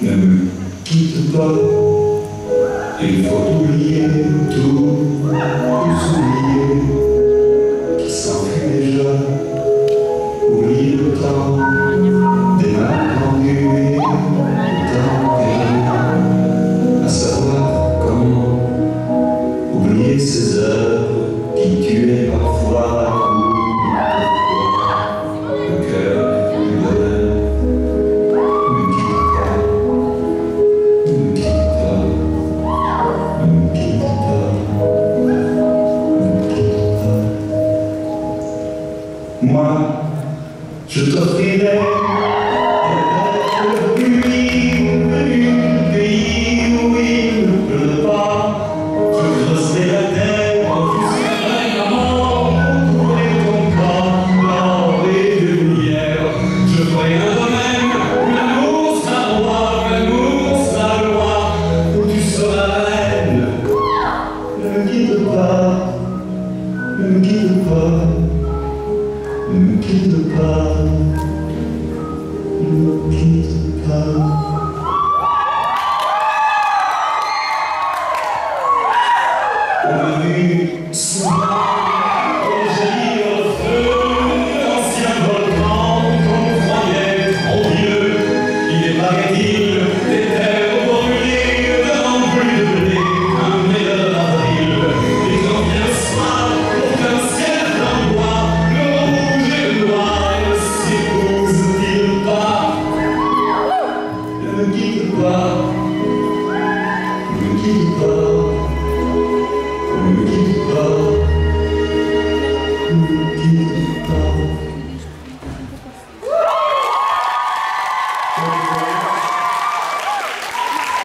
Ne me quitte pas, il faut oublier tout oublier qui s'enfuit déjà. Oublie le temps des malentendus et le temps perdu, à savoir comment oublier ces heures qui tuaient parfois la cour, le cœur du bonheur. Ne quitte pas, ne quitte pas, ne quitte pas, ne quitte pas. Moi, je t'offrirai